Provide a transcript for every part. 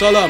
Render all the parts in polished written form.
Salam.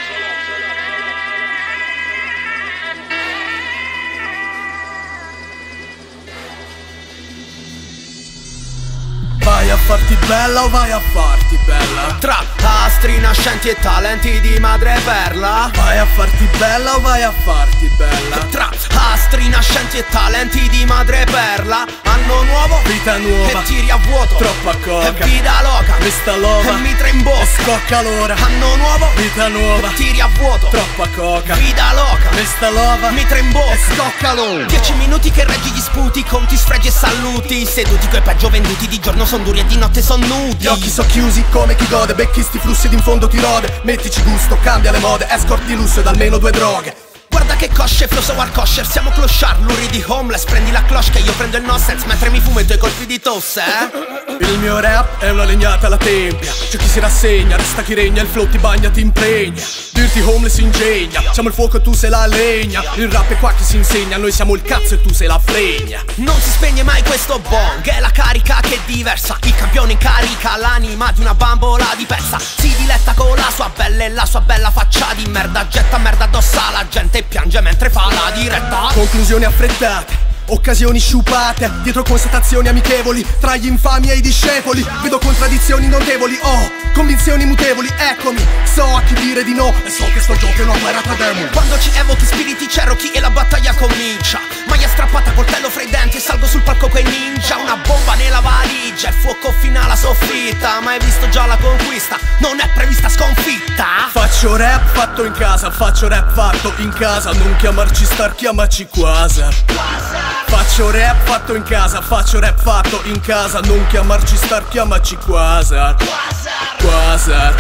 Vai a farti bella o vai a farti bella? Tra astri nascenti e talenti di madreperla. Vai a farti bella o vai a farti bella? Tra astri nascenti e talenti di madreperla. Anno nuovo, vita nuova, e tiri a vuoto, troppa coca, e vida loca, questa lova, e mitra in bocca, e scocca l'ora. Anno nuovo, vita nuova, e tiri a vuoto, troppa coca, vida loca, questa lova, mitra in bocca, e scocca l'ora. 10 minuti che reggi gli sputi, conti, sfregi e saluti. Seduti coi peggio venduti, di giorno son duri e di notte son nudi. Gli occhi so chiusi come chi gode, becchi sti flussi ed in fondo ti rode. Mettici gusto, cambia le mode, escort di lusso ed almeno 2 droghe. Guarda che cosce, flow so war kosher, siamo clochard, luridi homeless. Prendi la cloche che io prendo il nonsense, mentre mi fumo i tuoi colpi di tosse, Il mio rap è una legnata alla tempia. C'è chi si rassegna, resta chi regna, il flow ti bagna, ti impregna. Dirti homeless ingegna, siamo il fuoco e tu sei la legna. Il rap è qua che si insegna, noi siamo il cazzo e tu sei la fregna. Non si spegne mai questo bong, è la carica che è diversa. Il campione in carica, l'anima di una bambola di pezza. Si diletta con la sua bella e la sua bella faccia di merda. Getta merda addosso alla gente e piange mentre fa la diretta. Conclusioni affrettate, occasioni sciupate, dietro constatazioni amichevoli, tra gli infami e i discepoli. Vedo contraddizioni notevoli, oh, convinzioni mutevoli, eccomi. So a chi dire di no e so che sto gioco è una guerra tra demoni. Quando ci evochi spiriti cherokee e la battaglia comincia. Maglia strappata, coltello fra i denti e salgo sul palco coi ninja. Una bomba nella valigia, il fuoco fino alla soffitta. Ma hai visto già la conquista, non è prevista sconfitta. Faccio rap fatto in casa, faccio rap fatto in casa. Non chiamarci star, chiamaci Quasar. Faccio rap fatto in casa, faccio rap fatto in casa. Non chiamarci star, chiamaci Quasar. Quasar,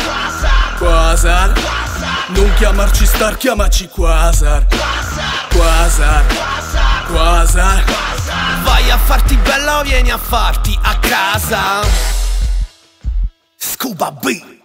Quasar. Non chiamarci star, chiamaci Quasar. Quasar, Quasar. Vai a farti bella o vieni a farti a casa? Scuba B.